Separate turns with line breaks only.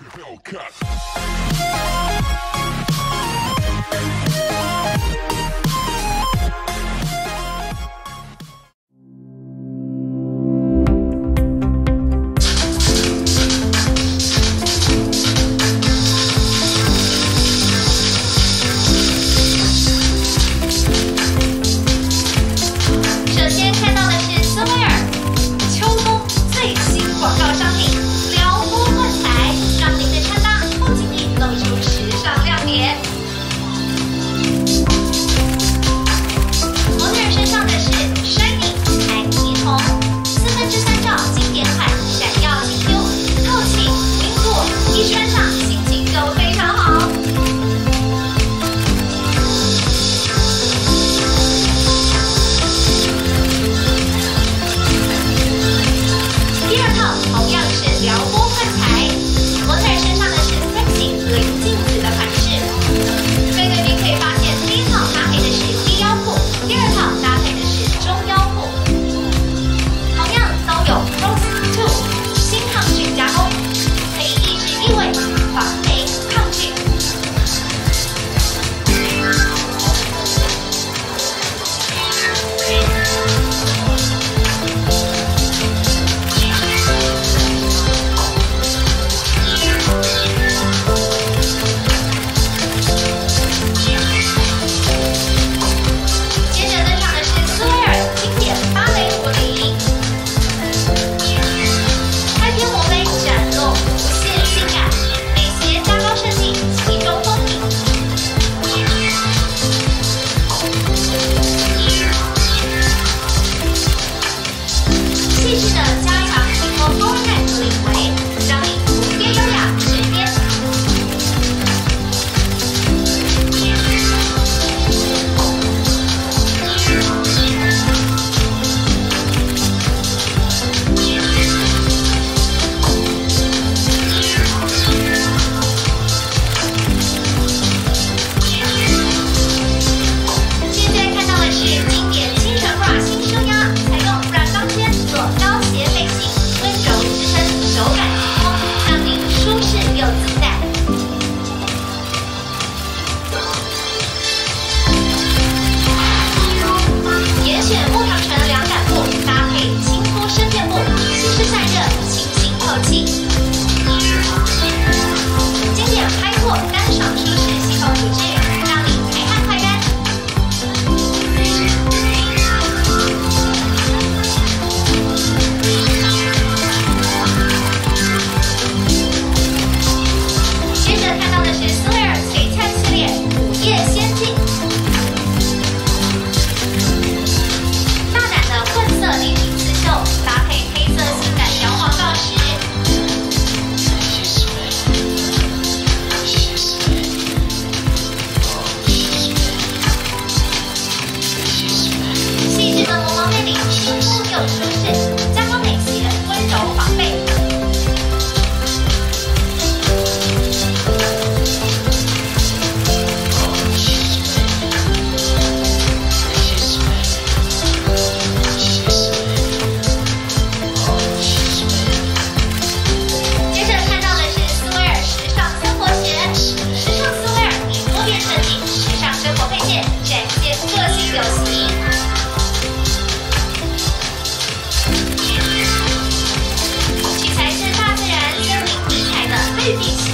首先看到的是斯威尔秋冬最新广告商品撩拨混彩，让您的穿搭不仅仅露出时尚亮点。模特儿身上的是 Shiny 彩霓虹3/4罩经典款，闪耀清幽，透气凝固，一穿上心情就非常好。第二套同样是撩拨混彩，模特儿身上的是Sexy零镜子的款式。对对面可以发现，第一套搭配的是低腰裤，第二套搭配的是中腰裤，同样都有 Rose 2新抗菌加工，可以抑制异味、防霉抗菌。接着登场的是斯威尔经典芭蕾舞领，开篇魔杯展露无限性感，美鞋加高设计，其中风靡。细致的加长经过 Format 领围，让你服帖优雅身边。现在看到的是经典清纯 bra 新舒压，采用软钢圈做高斜背心，温柔支撑，手感轻松，让您舒适又自在。严选木糖醇凉感布，搭配亲肤深垫布，吸湿散热，清新透气。经典开拓干爽舒适系统组织，让你排汗快干。接着看到的是斯威尔璀璨系列午夜仙境，大胆的混色立体刺绣，搭配黑色性感摇晃罩石。细致的磨毛内里，轻肤又舒适，加高美鞋，温柔防备。接着看到的是斯威尔时尚生活鞋，时尚斯威尔以多变设计、时尚生活配件展现个性有型。取材自大自然森林迷彩的绿地鞋，